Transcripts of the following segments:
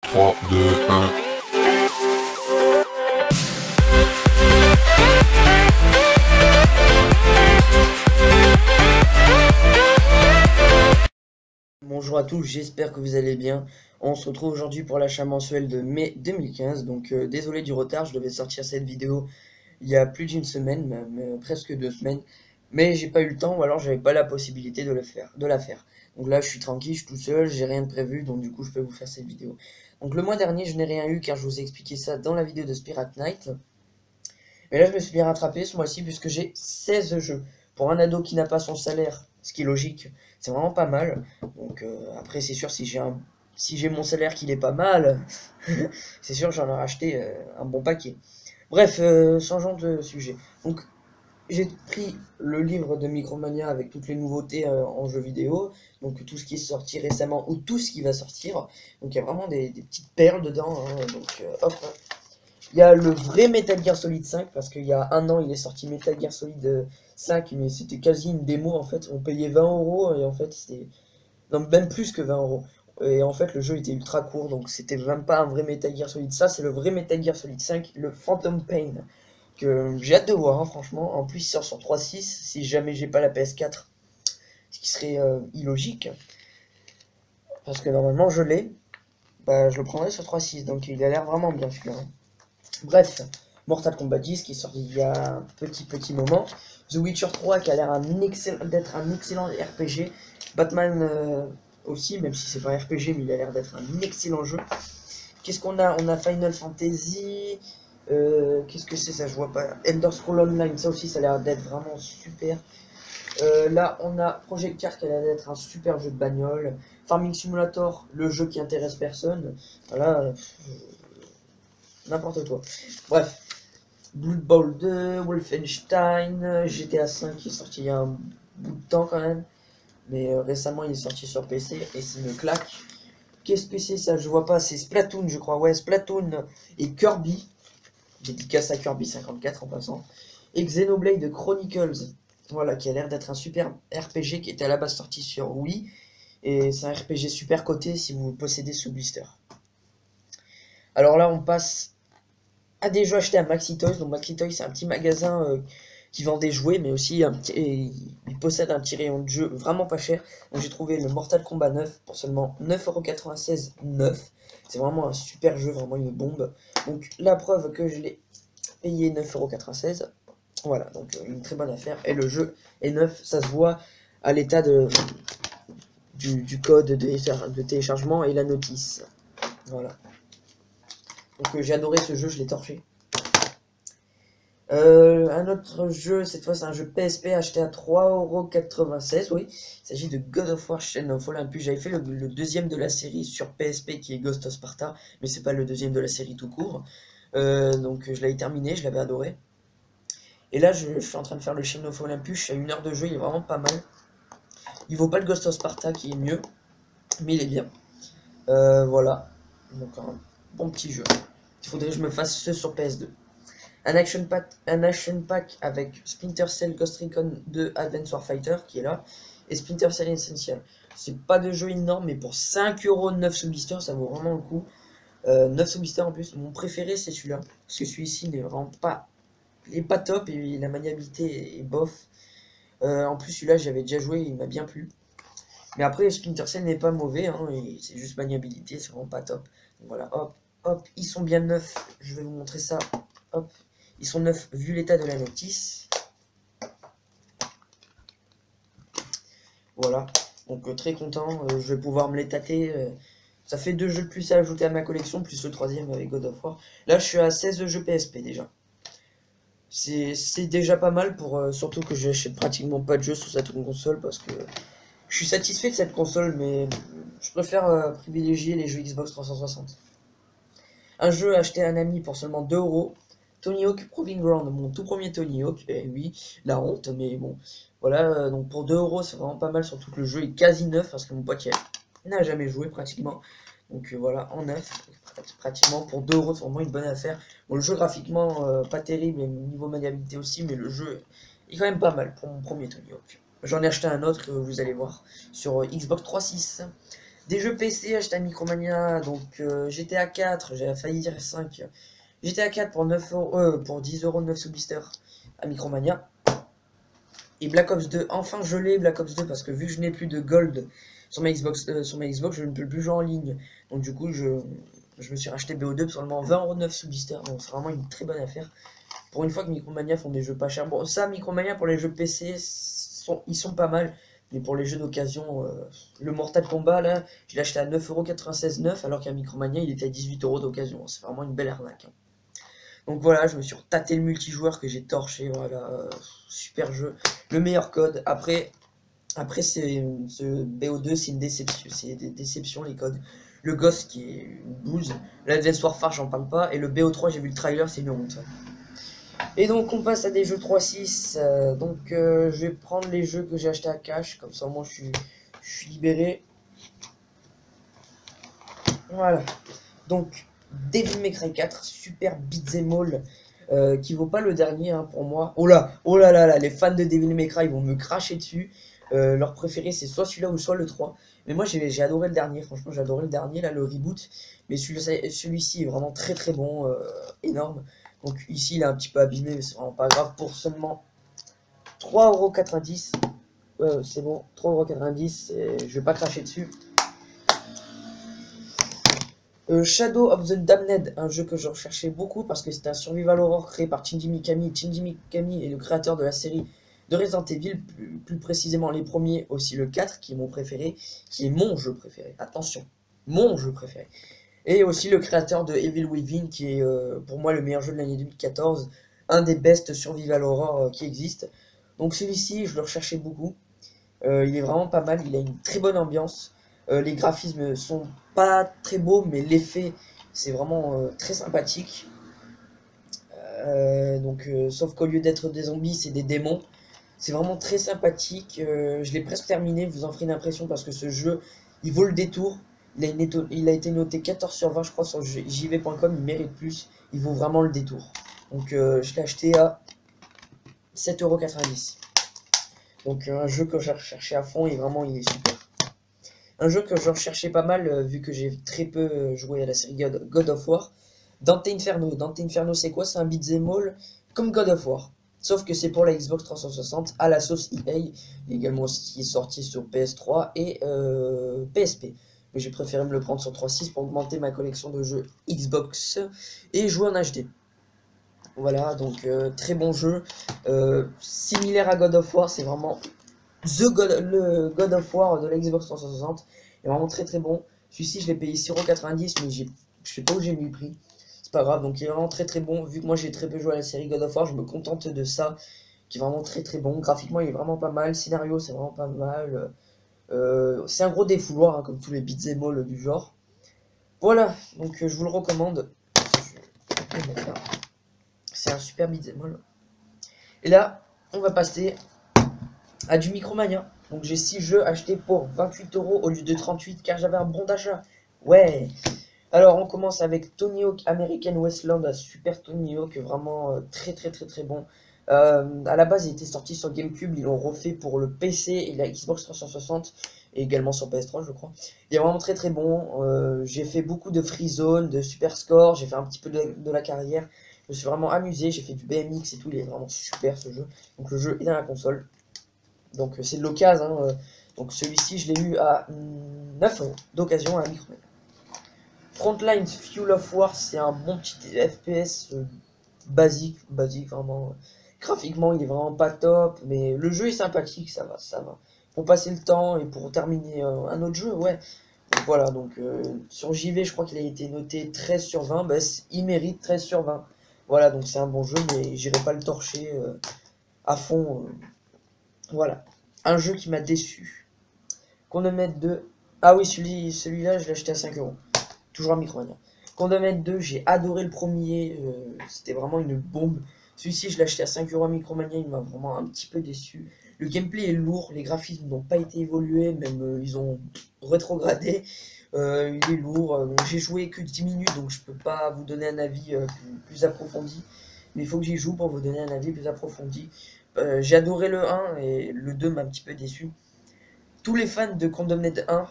3, 2, 1. Bonjour à tous, j'espère que vous allez bien. On se retrouve aujourd'hui pour l'achat mensuel de mai 2015. Donc désolé du retard, je devais sortir cette vidéo il y a plus d'une semaine, même, presque 2 semaines. Mais j'ai pas eu le temps ou alors j'avais pas la possibilité de la faire. Donc là je suis tranquille, je suis tout seul, j'ai rien de prévu, donc du coup je peux vous faire cette vidéo. Donc le mois dernier je n'ai rien eu car je vous ai expliqué ça dans la vidéo de Spirit Knight. Mais là je me suis bien rattrapé ce mois-ci puisque j'ai 16 jeux. Pour un ado qui n'a pas son salaire, ce qui est logique, c'est vraiment pas mal. Donc après c'est sûr si j'ai mon salaire qui n'est pas mal, c'est sûr j'en aurais acheté un bon paquet. Bref, changeons de sujet. Donc j'ai pris le livre de Micromania avec toutes les nouveautés en jeux vidéo, donc tout ce qui est sorti récemment ou tout ce qui va sortir. Donc il y a vraiment des petites perles dedans, hein. Donc hop. Il y a le vrai Metal Gear Solid 5, parce qu'il y a un an il est sorti Metal Gear Solid 5, mais c'était quasi une démo en fait. On payait 20 € et en fait c'était. Non, même plus que 20 €. Et en fait le jeu était ultra court, donc c'était même pas un vrai Metal Gear Solid. Ça c'est le vrai Metal Gear Solid 5, le Phantom Pain, que j'ai hâte de voir, hein, franchement. En plus il sort sur 3.6, si jamais j'ai pas la PS4, ce qui serait illogique, parce que normalement je l'ai, bah je le prendrais sur 3.6, donc il a l'air vraiment bien celui-là, hein. Bref, Mortal Kombat 10 qui est sorti il y a un petit moment. The Witcher 3 qui a l'air d'être un excellent RPG. Batman aussi, même si c'est pas un RPG, mais il a l'air d'être un excellent jeu. Qu'est-ce qu'on a? On a Final Fantasy. Qu'est-ce que c'est ça? Je vois pas. Elder Scrolls Online, ça aussi, ça a l'air d'être vraiment super. Là, on a Project Cars qui a l'air d'être un super jeu de bagnole. Farming Simulator, le jeu qui intéresse personne. Voilà. N'importe quoi. Bref. Blood Bowl 2, Wolfenstein, GTA 5 qui est sorti il y a un bout de temps quand même. Mais récemment il est sorti sur PC et c'est une claque. Qu'est-ce que c'est ça? Je vois pas, c'est Splatoon je crois. Ouais, Splatoon et Kirby. Dédicace à Kirby 54 en passant. Et Xenoblade Chronicles. Voilà, qui a l'air d'être un super RPG qui était à la base sorti sur Wii. Et c'est un RPG super coté si vous possédez ce blister. Alors là on passe a déjà acheté à Maxi Toys. Donc Maxi Toys c'est un petit magasin qui vend des jouets, mais aussi il possède un petit rayon de jeux vraiment pas cher. Donc j'ai trouvé le Mortal Kombat 9 pour seulement 9,96 € neuf. C'est vraiment un super jeu, vraiment une bombe. Donc la preuve que je l'ai payé 9,96 €. Voilà, donc une très bonne affaire. Et le jeu est neuf, ça se voit à l'état du code de téléchargement et la notice. Voilà. Donc j'ai adoré ce jeu, je l'ai torché. Un autre jeu, cette fois c'est un jeu PSP acheté à 3,96 €, oui. Il s'agit de God of War Chain of Olympus. J'avais fait le deuxième de la série sur PSP qui est Ghost of Sparta, mais c'est pas le deuxième de la série tout court. Donc je l'avais terminé, je l'avais adoré. Et là je suis en train de faire le Chain of Olympus à 1 heure de jeu, il est vraiment pas mal. Il vaut pas le Ghost of Sparta qui est mieux, mais il est bien. Voilà, donc un bon petit jeu. Il faudrait que je me fasse ce sur PS2. Un action pack avec Splinter Cell Ghost Recon 2 Advance Warfighter qui est là, et Splinter Cell Essential. C'est pas de jeu énorme, mais pour 5 € 9 sous blister, ça vaut vraiment le coup. 9 sous blister en plus, mon préféré c'est celui-là, parce que celui-ci n'est vraiment pas, il est pas top et la maniabilité est bof. En plus celui-là j'avais déjà joué, il m'a bien plu. Mais après Splinter Cell n'est pas mauvais, hein, c'est juste maniabilité, c'est vraiment pas top. Donc voilà, hop, hop, ils sont bien neufs, je vais vous montrer ça, hop. Ils sont neufs vu l'état de la notice. Voilà. Donc très content. Je vais pouvoir me les tâter. Ça fait 2 jeux de plus à ajouter à ma collection, plus le troisième avec God of War. Là, je suis à 16 jeux PSP déjà. C'est déjà pas mal pour surtout que j'achète pratiquement pas de jeux sur cette console parce que je suis satisfait de cette console, mais je préfère privilégier les jeux Xbox 360. Un jeu acheté à un ami pour seulement 2 €. Tony Hawk Proving Ground, mon tout premier Tony Hawk, et oui, la honte, mais bon, voilà, donc pour 2 € c'est vraiment pas mal, surtout que le jeu est quasi neuf, parce que mon pote n'a jamais joué pratiquement, donc voilà, en neuf, pratiquement pour 2 € c'est vraiment une bonne affaire. Bon, le jeu graphiquement pas terrible, et niveau maniabilité aussi, mais le jeu est quand même pas mal pour mon premier Tony Hawk. J'en ai acheté un autre que vous allez voir sur Xbox 360. Des jeux PC achetés à Micromania, donc GTA 4, j'ai failli dire 5. GTA 4 pour 9 euros, pour 10 euros de 9 sous blister à Micromania. Et Black Ops 2, enfin je l'ai Black Ops 2 parce que vu que je n'ai plus de gold sur ma Xbox, je ne peux plus jouer en ligne. Donc du coup je me suis racheté BO2 pour seulement 20 euros de 9 sous blister. Donc c'est vraiment une très bonne affaire. Pour une fois que Micromania font des jeux pas chers. Bon ça Micromania pour les jeux PC ils sont pas mal. Mais pour les jeux d'occasion, le Mortal Kombat là, je l'ai acheté à 9,96€ alors qu'à Micromania il était à 18 euros d'occasion. C'est vraiment une belle arnaque, hein. Donc voilà, je me suis retâté le multijoueur que j'ai torché, voilà, super jeu, le meilleur code. Après ce BO2 c'est une déception, c'est des déceptions les codes. Le Ghost qui est une bouse, l'Advance Warfare j'en parle pas, et le BO3 j'ai vu le trailer, c'est une honte. Et donc on passe à des jeux 3.6, je vais prendre les jeux que j'ai achetés à cash, comme ça au moins je suis libéré. Voilà, donc Devil May Cry 4, super beat'em all, qui vaut pas le dernier hein, pour moi. Oh là là, les fans de Devil May Cry vont me cracher dessus. Leur préféré c'est soit celui-là ou soit le 3. Mais moi j'ai adoré le dernier, franchement j'ai adoré le dernier, là le reboot. Mais celui-ci est vraiment très très bon, énorme. Donc ici il est un petit peu abîmé mais c'est vraiment pas grave, pour seulement 3,90€. C'est bon, 3,90€, je vais pas cracher dessus. Shadow of the Damned, un jeu que je recherchais beaucoup parce que c'est un survival horror créé par Shinji Mikami. Shinji Mikami est le créateur de la série de Resident Evil, plus précisément les premiers, aussi le 4 qui est mon préféré, qui est mon jeu préféré, attention, mon jeu préféré. Et aussi le créateur de Evil Within qui est pour moi le meilleur jeu de l'année 2014, un des best survival horror qui existent. Donc celui-ci je le recherchais beaucoup, il est vraiment pas mal, il a une très bonne ambiance. Les graphismes sont pas très beaux, mais l'effet c'est vraiment très sympathique. Sauf qu'au lieu d'être des zombies, c'est des démons. C'est vraiment très sympathique. Je l'ai presque terminé, vous en ferez une impression parce que ce jeu, il vaut le détour. Il a été noté 14 sur 20, je crois, sur jv.com. Il mérite plus. Il vaut vraiment le détour. Donc, je l'ai acheté à 7,90€. Donc, un jeu que j'ai recherché à fond et vraiment, il est super. Un jeu que je recherchais pas mal, vu que j'ai très peu joué à la série God of War. Dante Inferno. Dante Inferno, c'est quoi? C'est un beat'em all comme God of War. Sauf que c'est pour la Xbox 360 à la sauce EA. Également aussi qui est sorti sur PS3 et PSP. Mais j'ai préféré me le prendre sur 3.6 pour augmenter ma collection de jeux Xbox et jouer en HD. Voilà, donc très bon jeu. Similaire à God of War, c'est vraiment le God of War de la Xbox 360. Il est vraiment très très bon. Celui-ci, je l'ai payé 6,90€, mais je sais pas où j'ai mis le prix. C'est pas grave, donc il est vraiment très très bon. Vu que moi j'ai très peu joué à la série God of War, je me contente de ça, qui est vraiment très très bon. Graphiquement, il est vraiment pas mal. Scénario, c'est vraiment pas mal. C'est un gros défouloir, hein, comme tous les beat'em all du genre. Voilà, donc je vous le recommande. C'est un super beat'em all. Et là, on va passer à du Micromania. Donc j'ai 6 jeux achetés pour 28€ au lieu de 38 car j'avais un bon d'achat. Ouais. Alors on commence avec Tony Hawk American Wasteland, un super Tony Hawk, vraiment très très très très bon. À la base il était sorti sur GameCube, ils l'ont refait pour le PC et la Xbox 360 et également sur PS3 je crois. Il est vraiment très très bon. J'ai fait beaucoup de free zone, de super score, j'ai fait un petit peu de la carrière. Je me suis vraiment amusé, j'ai fait du BMX et tout, il est vraiment super ce jeu. Donc le jeu est dans la console. Donc c'est de l'occasion, hein. Donc celui-ci je l'ai eu à 9€ d'occasion à la Micromania. Frontlines Fuel of War, c'est un bon petit FPS basique vraiment. Graphiquement il est vraiment pas top, mais le jeu est sympathique, ça va. Pour passer le temps et pour terminer un autre jeu, ouais. Donc, voilà, donc sur JV je crois qu'il a été noté 13 sur 20, bah, il mérite 13 sur 20. Voilà, donc c'est un bon jeu, mais j'irai pas le torcher à fond. Voilà, un jeu qui m'a déçu. Condemned 2. Ah oui, celui-là, je l'ai acheté à 5€. Toujours à Micromania. Condemned 2, j'ai adoré le premier. C'était vraiment une bombe. Celui-ci, je l'ai acheté à 5€ à Micromania. Il m'a vraiment un petit peu déçu. Le gameplay est lourd. Les graphismes n'ont pas été évolués. Même ils ont rétrogradé. Il est lourd. J'ai joué que 10 minutes. Donc je peux pas vous donner un avis plus approfondi. Mais il faut que j'y joue pour vous donner un avis plus approfondi. J'ai adoré le 1 et le 2 m'a un petit peu déçu. Tous les fans de Condemned 1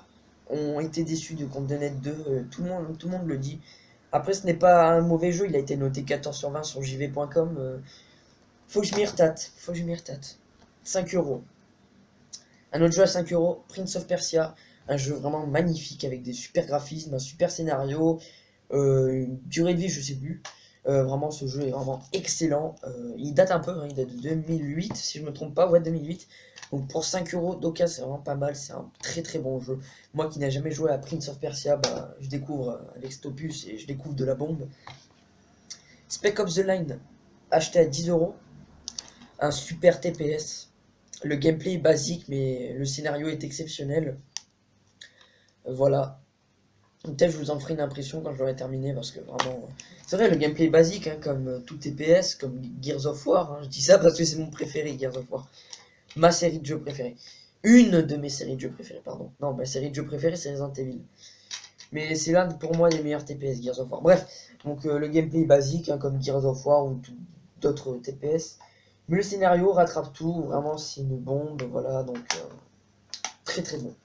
ont été déçus de Codename 2, tout le monde le dit. Après, ce n'est pas un mauvais jeu, il a été noté 14 sur 20 sur jv.com. Faut que je m'y retate, 5 euros. Un autre jeu à 5 euros, Prince of Persia, un jeu vraiment magnifique avec des super graphismes, un super scénario, une durée de vie, je sais plus. Vraiment, ce jeu est vraiment excellent. Il date un peu, hein, il date de 2008, si je me trompe pas, ouais, 2008. Donc pour 5 euros d'occasion, c'est vraiment pas mal, c'est un très très bon jeu. Moi qui n'ai jamais joué à Prince of Persia, bah, je découvre Alex Topus et je découvre de la bombe. Spec Ops The Line, acheté à 10 euros, un super TPS. Le gameplay est basique, mais le scénario est exceptionnel. Voilà. Peut-être je vous en ferai une impression quand je l'aurai terminé, parce que vraiment... C'est vrai, le gameplay est basique, hein, comme tout TPS, comme Gears of War. Hein. Je dis ça parce que c'est mon préféré, Gears of War. Ma série de jeux préférée. Une de mes séries de jeux préférées, pardon. Non, ma série de jeux préférée, c'est Resident Evil. Mais c'est l'un pour moi des meilleurs TPS, Gears of War. Bref, donc le gameplay est basique, hein, comme Gears of War ou d'autres TPS. Mais le scénario rattrape tout, vraiment c'est une bombe, voilà, donc très très bon.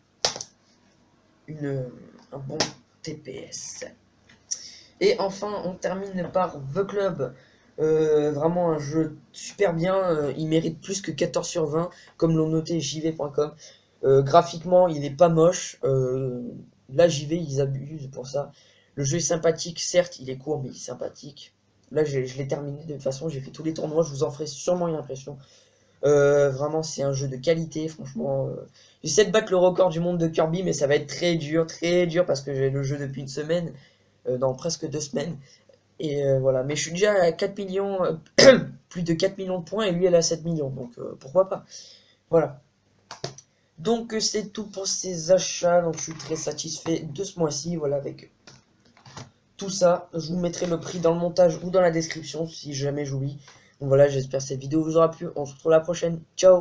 Un bon TPS. Et enfin, on termine par The Club. Vraiment un jeu super bien, il mérite plus que 14 sur 20, comme l'ont noté jv.com. Graphiquement, il n'est pas moche. Là, JV, ils abusent pour ça. Le jeu est sympathique, certes, il est court, mais il est sympathique. Là, je l'ai terminé de toute façon, j'ai fait tous les tournois, je vous en ferai sûrement une impression. Vraiment, c'est un jeu de qualité, franchement. J'essaie de battre le record du monde de Kirby, mais ça va être très dur, parce que j'ai le jeu depuis une semaine, non, presque 2 semaines. Et voilà, mais je suis déjà à 4 millions, plus de 4 millions de points, et lui, elle a 7 millions, donc pourquoi pas. Voilà. Donc c'est tout pour ces achats, donc je suis très satisfait de ce mois-ci, voilà, avec tout ça. Je vous mettrai le prix dans le montage ou dans la description, si jamais j'oublie. Donc voilà, j'espère que cette vidéo vous aura plu, on se retrouve la prochaine, ciao.